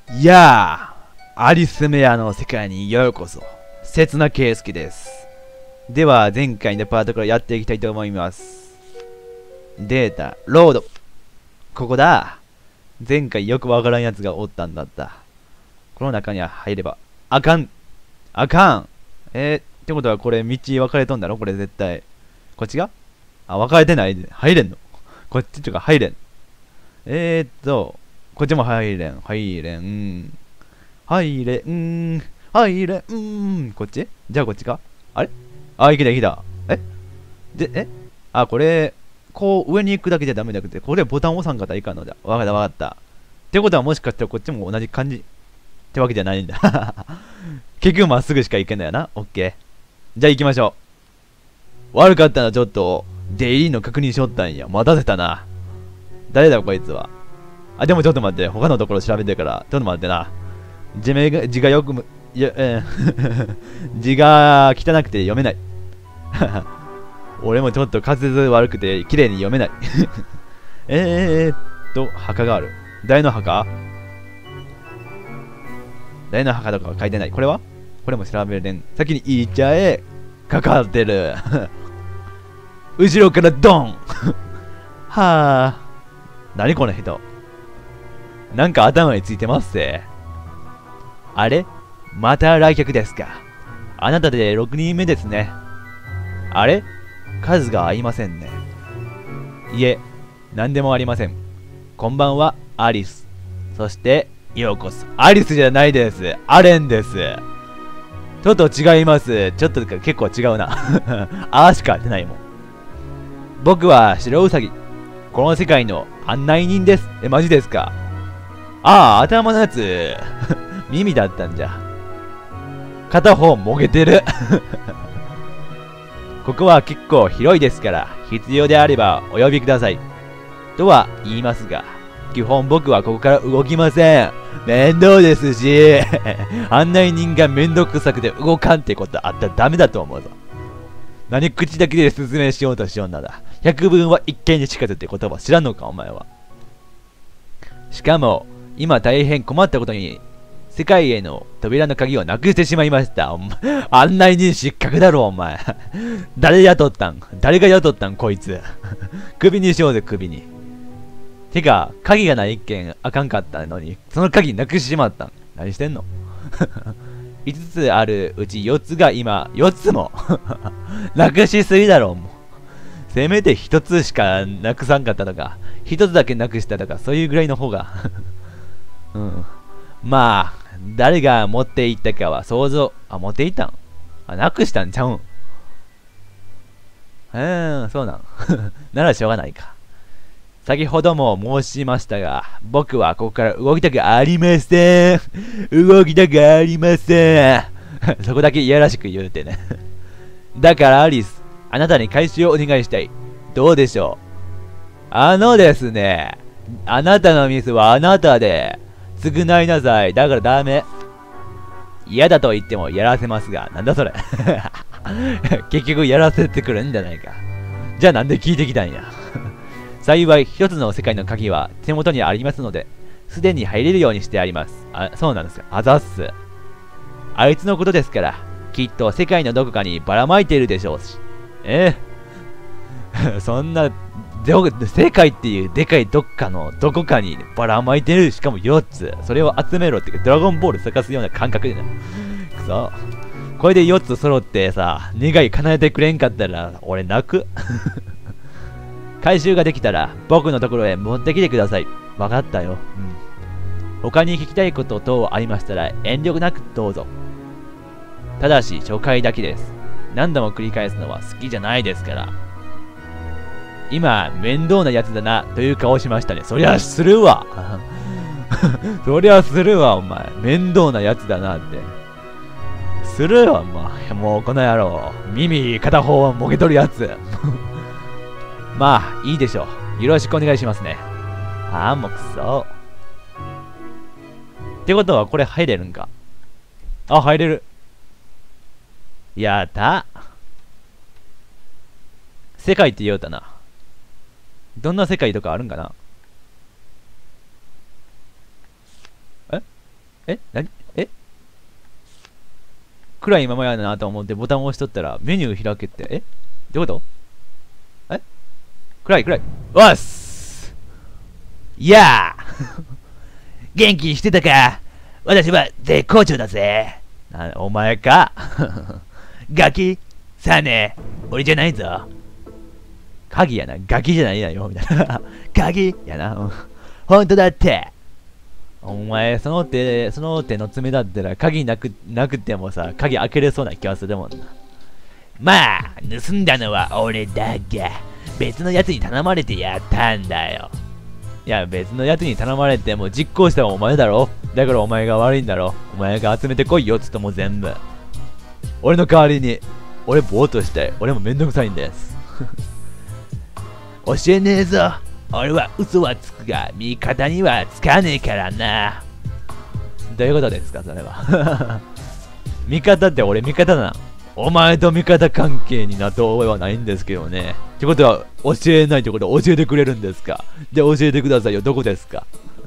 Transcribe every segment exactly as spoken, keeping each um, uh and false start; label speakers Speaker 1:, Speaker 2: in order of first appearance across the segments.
Speaker 1: いやあ、アリスメアの世界にようこそ。刹那圭介です。では、前回のパートからやっていきたいと思います。データ、ロード。ここだ。前回よくわからんやつがおったんだった。この中には入れば。あかん。あかん。えー、ってことはこれ道分かれとんだろこれ絶対。こっちがあ、分かれてないで。入れんのこっちとか入れん。えーっと、こっちも入れん。入れん。入れん。入れん。こっちじゃあこっちかあれあ、いけたいけた。えで、えあ、これ、こう上に行くだけじゃダメだくて、これボタン押さんかったらいかんのだ。わかったわかった。ってことはもしかしたらこっちも同じ感じってわけじゃないんだ。結局まっすぐしか行けんだよな。オッケー。じゃあ行きましょう。悪かったな、ちょっと。出入りの確認しよったんや。待たせたな。誰だこいつは。あ、でもちょっと待って。他のところ調べてから。ちょっと待ってな。字名が、字がよくむ、いや、えー、字が汚くて読めない。俺もちょっと滑舌悪くて綺麗に読めない。えーっと、墓がある。誰の墓誰の墓とかは書いてない。これはこれも調べれん。先に言っちゃえ。かかってる。後ろからドン。はあ。何この人。なんか頭についてますぜ。あれまた来客ですか。あなたでろくにんめですね。あれ数が合いませんね。いえ、何でもありません。こんばんは、アリス。そして、ようこそ。アリスじゃないです。アレンです。ちょっと違います。ちょっと結構違うな。あーしか合ってないもん。僕は白ウサギ。この世界の案内人です。え、マジですか。ああ、頭のやつ。耳だったんじゃ。片方もげてる。ここは結構広いですから、必要であればお呼びください。とは言いますが、基本僕はここから動きません。面倒ですし、案内人が面倒くさくて動かんってことあったらダメだと思うぞ。何口だけで説明しようとしようなら、百聞は一見にしかずって言葉知らんのかお前は。しかも、今大変困ったことに、世界への扉の鍵をなくしてしまいました。お前案内人失格だろお前。誰雇ったん誰が雇ったんこいつ。首にしようぜ首に。てか、鍵がない一件あかんかったのに、その鍵なくしてしまったん。何してんのいつつあるうちよっつが今、よっつもなくしすぎだろ、もう。せめてひとつしかなくさんかったとか、ひとつだけなくしたとか、そういうぐらいの方が。うん。まあ、誰が持っていったかは想像、あ、持っていったんあ、なくしたんちゃうん。うーん、そうなん。ならしょうがないか。先ほども申しましたが、僕はここから動きたくありません。動きたくありません。そこだけいやらしく言うてね。だからアリス、あなたに回収をお願いしたい。どうでしょう。あのですね、あなたのミスはあなたで、償いなさい。だからダメ。嫌だと言ってもやらせますが、なんだそれ。結局やらせてくるんじゃないか。じゃあなんで聞いてきたんや。幸い一つの世界の鍵は手元にありますので、すでに入れるようにしてあります。あ、そうなんですか。あざっす。あいつのことですから、きっと世界のどこかにばらまいているでしょうし。えー、そんな、世界っていうでかいどっかのどこかにばらまいてる。しかもよっつ。それを集めろっていうか、ドラゴンボール咲かすような感覚でね。くそ。これでよっつ揃ってさ、願い叶えてくれんかったら、俺泣く。回収ができたら、僕のところへ持ってきてください。わかったよ。うん。他に聞きたいこと等ありましたら、遠慮なくどうぞ。ただし、初回だけです。何度も繰り返すのは好きじゃないですから。今、面倒なやつだな、という顔しましたね。そりゃするわ。そりゃするわ、お前。面倒なやつだなって。するわ、まあ、もうこの野郎。耳片方はもげとるやつ。まあ、いいでしょう。よろしくお願いしますね。ああ、もうくそ。ってことは、これ入れるんか。あ、入れる。やった世界って言おうたな。どんな世界とかあるんかな。ええなにえ暗いままやなと思ってボタンを押しとったらメニュー開けて、えどういうことえ暗い暗い。わっすいやー元気してたか。私は絶好調だぜ。なお前かガキさあね、俺じゃないぞ。鍵やな、ガキじゃないやよ、みたいな。鍵やな。ほんとだって。お前、その手、その手の爪だったら鍵なく、なくてもさ、鍵開けれそうな気がするもんな。まあ、盗んだのは俺だが、別のやつに頼まれてやったんだよ。いや、別のやつに頼まれても実行したのはお前だろ。だからお前が悪いんだろ。お前が集めてこいよ、つっても全部。俺の代わりに、俺ぼーっとして、俺もめんどくさいんです。教えねえぞ。俺は嘘はつくが、味方にはつかねえからな。どういうことですか、それは。味方って俺味方な。お前と味方関係になどうはないんですけどね。ってことは、教えないってことは教えてくれるんですか。じゃあ教えてくださいよ、どこですか。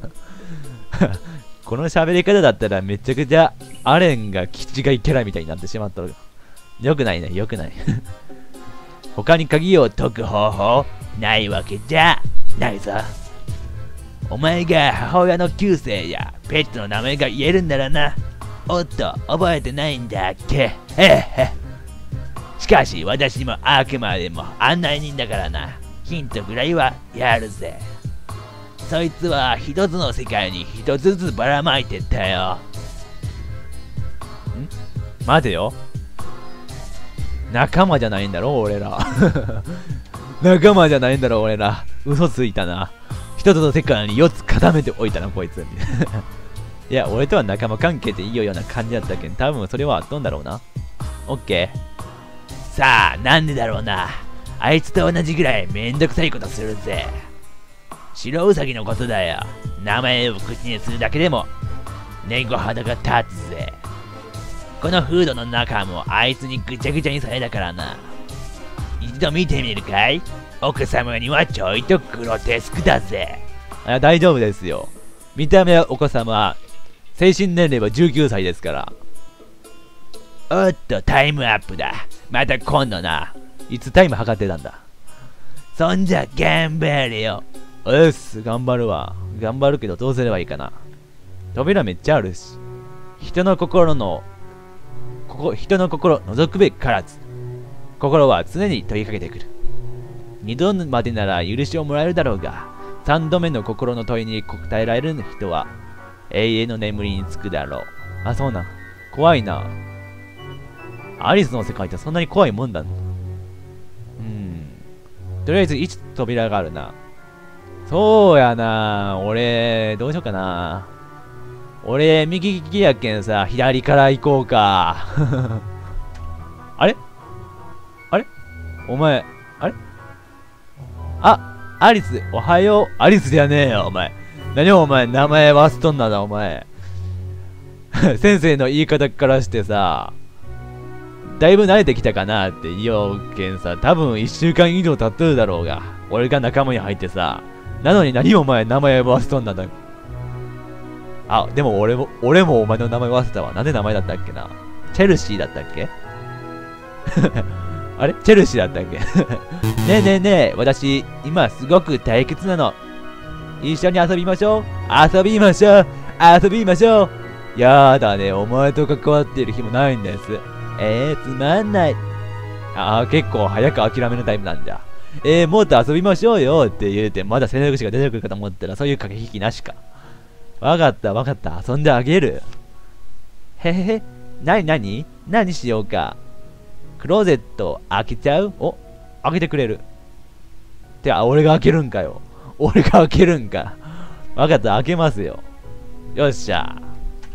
Speaker 1: この喋り方だったらめちゃくちゃアレンが気違いキャラみたいになってしまったのが。よくないね、よくない。他に鍵を解く方法ないわけじゃないぞ。お前が母親の旧姓やペットの名前が言えるんならな。おっと、覚えてないんだっけ。へへ。しかし私もあくまでも案内人だからな。ヒントぐらいはやるぜ。そいつは一つの世界に一つずつばらまいてったよ。ん待てよ。仲間じゃないんだろ俺ら。仲間じゃないんだろ俺ら。嘘ついたな。一つの世界によっつ固めておいたなこいつ。いや、俺とは仲間関係でいいような感じだったけど、多分それはあっとんだろうな。オッケー。さあ、なんでだろうな。あいつと同じぐらいめんどくさいことするぜ。白ウサギのことだよ。名前を口にするだけでも、猫肌が立つぜ。このフードの中もあいつにぐちゃぐちゃにされたからな。一度見てみるかい？奥様にはちょいとグロテスクだぜ。あ、大丈夫ですよ。見た目はお子様、精神年齢はじゅうきゅうさいですから。おっと、タイムアップだ。また今度な。いつタイム測ってたんだ。そんじゃ、頑張れよ。うっす、頑張るわ。頑張るけどどうすればいいかな。扉めっちゃあるし。人の心の、ここ、人の心覗くべきからず。心は常に問いかけてくる。二度までなら許しをもらえるだろうが、三度目の心の問いに答えられる人は、永遠の眠りにつくだろう。あ、そうなん。怖いな。アリスの世界ってそんなに怖いもんだ。うん。とりあえずいち扉があるな。そうやな。俺、どうしようかな。俺、右利きやけんさ、左から行こうか。あれあれお前、あれあ、アリス、おはよう。アリスじゃねえよ、お前。何お前、名前忘っとんなだ、お前。先生の言い方からしてさ、だいぶ慣れてきたかなって言おうけんさ、多分いっしゅうかん以上経っとるだろうが、俺が仲間に入ってさ、なのに何お前名前忘れとんだんだ。あ、でも俺も、俺もお前の名前忘れたわ。なんで名前だったっけな。チェルシーだったっけあれチェルシーだったっけねえねえねえ、私、今すごく退屈なの。一緒に遊びましょう。遊びましょう。遊びましょう。やだね、お前と関わってる日もないんです。えー、つまんない。ああ、結構早く諦めるタイプなんだ。えー、もっと遊びましょうよって言うて、まだ選択肢が出てくるかと思ったら、そういう駆け引きなしか。わかったわかった、遊んであげる。へへへ、なになに何しようか。クローゼット開けちゃう？お、開けてくれる。てか、俺が開けるんかよ。俺が開けるんか。わかった、開けますよ。よっしゃ。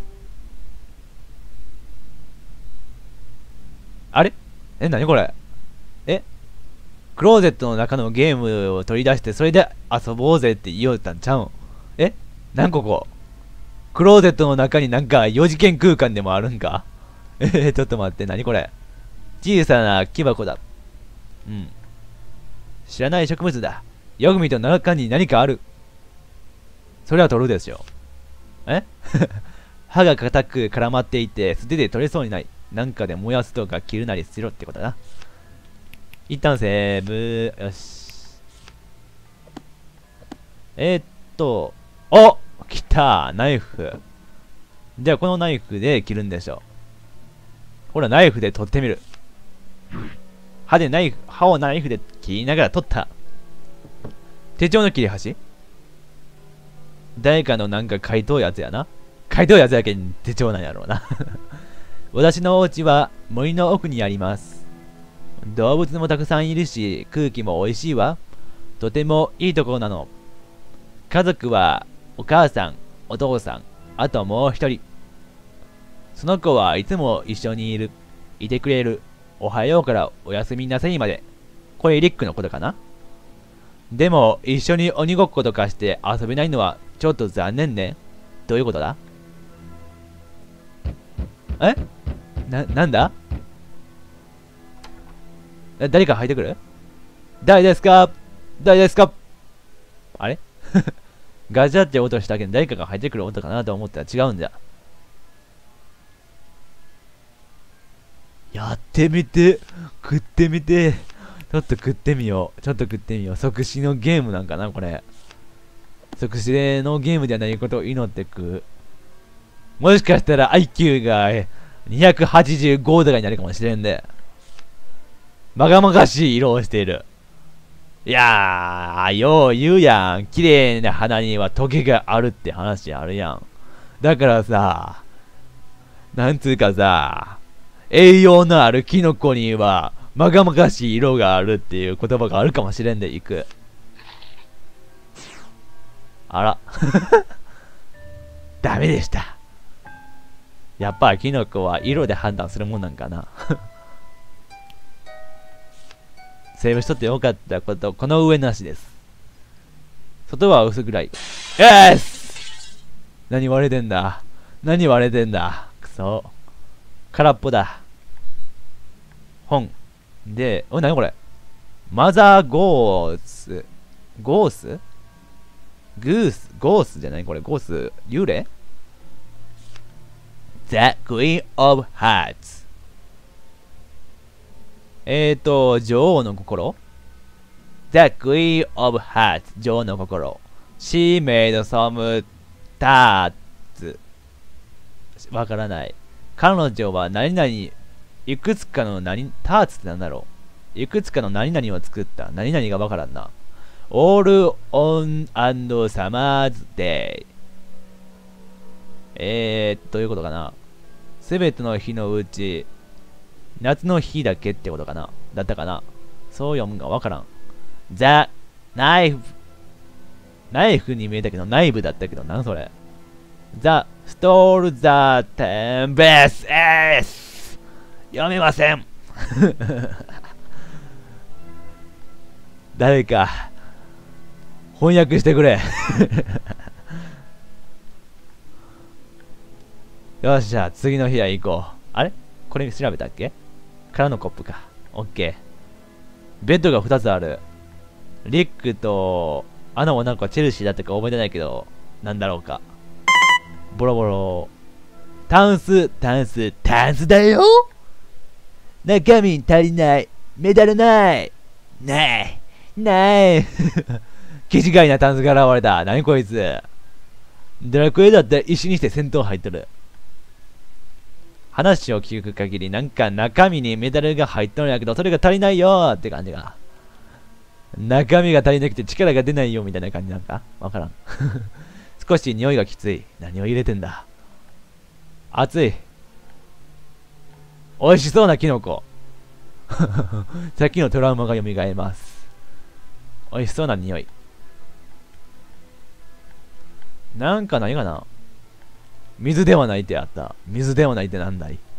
Speaker 1: あれえ、なにこれえクローゼットの中のゲームを取り出して、それで遊ぼうぜって言おうたんちゃうん？えなんここクローゼットの中になんかよ次元空間でもあるんか？えー、ちょっと待って、なにこれ小さな木箱だ。うん。知らない植物だ。よく見ると中に何かある。それは取るですよ。え歯が硬く絡まっていて素手で取れそうにない。なんかで燃やすとか切るなりしろってことだな。一旦セーブ。よし。えー、っと、お来たナイフ。じゃあこのナイフで切るんでしょ。ほら、ナイフで取ってみる。歯でナイフ、歯をナイフで切りながら取った。手帳の切れ端？誰かのなんか書いとうやつやな。書いとうやつやけん手帳なんやろうな。私のお家は森の奥にあります。動物もたくさんいるし、空気も美味しいわ。とてもいいところなの。家族はお母さん、お父さん、あともう一人。その子はいつも一緒にいる。いてくれる。おはようからおやすみなさいまで。これリックのことかな。でも一緒に鬼ごっことかして遊べないのはちょっと残念ね。どういうことだ？え？な、なんだ？誰か入ってくる？誰ですか？誰ですか？あれガチャって音したけど誰かが入ってくる音かなと思ったら違うんじゃ。やってみて、食ってみて。ちょっと食ってみよう。ちょっと食ってみよう。即死のゲームなんかなこれ。即死のゲームではないことを祈って食う。もしかしたら アイキュー がにひゃくはちじゅうごとかになるかもしれんで。まがまがしい色をしている。いやー、よう言うやん。綺麗な花にはトゲがあるって話あるやん。だからさ、なんつうかさ、栄養のあるキノコにはまがまがしい色があるっていう言葉があるかもしれんでいく。あら。ダメでした。やっぱりキノコは色で判断するもんなんかな。セーブしとってよかったこと、この上なしです。外は薄暗い。よーし！何割れてんだ？何割れてんだ？くそ。空っぽだ。本。で、お、なにこれ？マザーゴース。ゴース？グース、ゴースじゃないこれ、ゴース、幽霊？ The Queen of Hearts。えーと、女王の心？ The Queen of Hearts。女王の心。She made some tarts。わからない。彼女は何々、いくつかの何、ターツってなんだろう。いくつかの何々を作った。何々がわからんな。All on and Summer's Day。えー、どういうことかな。すべての日のうち、夏の日だけってことかな。だったかな。そう読むんがわからん。The Knife。ナイフに見えたけど、ナイフだったけど、なんそれ。The Stole the Tempest。えーす。読めません。誰か、翻訳してくれ。よっしゃ、次の部屋行こう。あれこれ調べたっけ？空のコップか。オッケー。ベッドがふたつある。リックと、あの女の子はチェルシーだったか覚えてないけど、なんだろうか。ボロボロ。タンス、タンス、タンスだよ。中身足りない。メダルない。ない。ない。気違いなタンスが現れた。何こいつ。ドラクエだったら石にして戦闘入っとる。話を聞く限りなんか中身にメダルが入っとるんやけど、それが足りないよーって感じが。中身が足りなくて力が出ないよみたいな感じなんかわからん。少し匂いがきつい。何を入れてんだ。熱い。美味しそうなキノコ。さっきのトラウマが蘇ります。美味しそうな匂い。なんか何かな。水ではないってあった。水ではないってなんだい。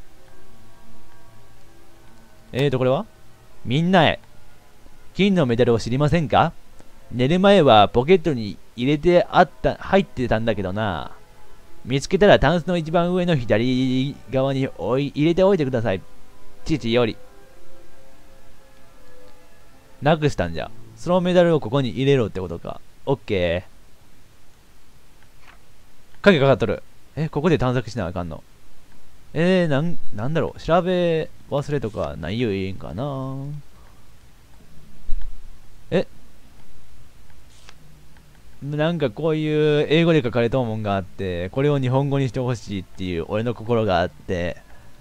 Speaker 1: えーと、これはみんなへ。金のメダルを知りませんか？寝る前はポケットに入れてあった、入ってたんだけどな。見つけたらタンスの一番上の左側に置い入れておいてください。父より。なくしたんじゃ。そのメダルをここに入れろってことか。オッケー。影かかっとる。 え、ここで探索しなあかんの。えー、なん、なんだろう。調べ忘れとかないよいいんかな。え、なんかこういう英語で書かれたもんがあって、これを日本語にしてほしいっていう俺の心があって、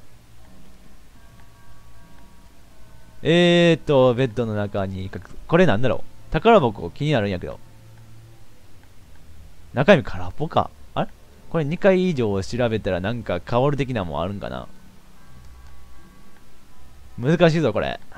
Speaker 1: えーと、ベッドの中に隠す、これなんだろう。宝箱気になるんやけど。中身空っぽか。あれこれにかい以上調べたらなんか香る的なもんあるんかな。難しいぞこれ。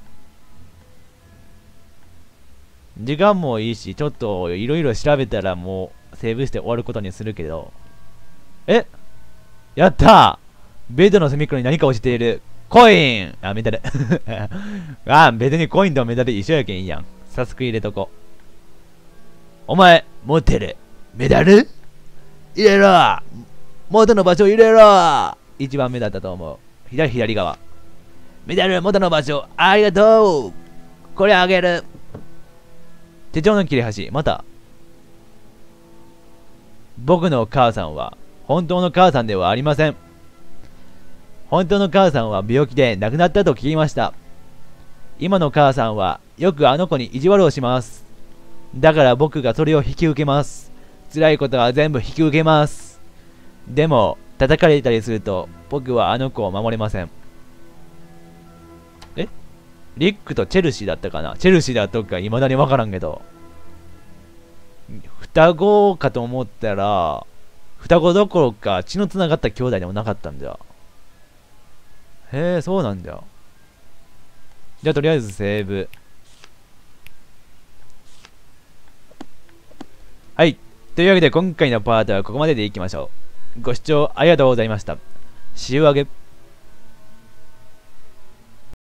Speaker 1: 時間もいいし、ちょっといろいろ調べたらもうセーブして終わることにするけど。えやったーベッドの隅っこに何か落ちている。コインあ、メダル。あ、別にコインとメダル一緒やけんいいやん。早速入れとこう。お前、持ってる。メダル入れろ元の場所入れろ一番目だったと思う。左、左側。メダル元の場所、ありがとうこれあげる。手帳の切れ端、また。僕の母さんは、本当の母さんではありません。本当の母さんは病気で亡くなったと聞きました。今の母さんは、よくあの子に意地悪をします。だから僕がそれを引き受けます。辛いことは全部引き受けます。でも、叩かれたりすると、僕はあの子を守れません。えリックとチェルシーだったかな。チェルシーだったか未だにわからんけど。双子かと思ったら、双子どころか血のつながった兄弟でもなかったんだ。へえ、そうなんだ。じゃあとりあえずセーブ。はい。というわけで今回のパートはここまででいきましょう。ご視聴ありがとうございました。See you again.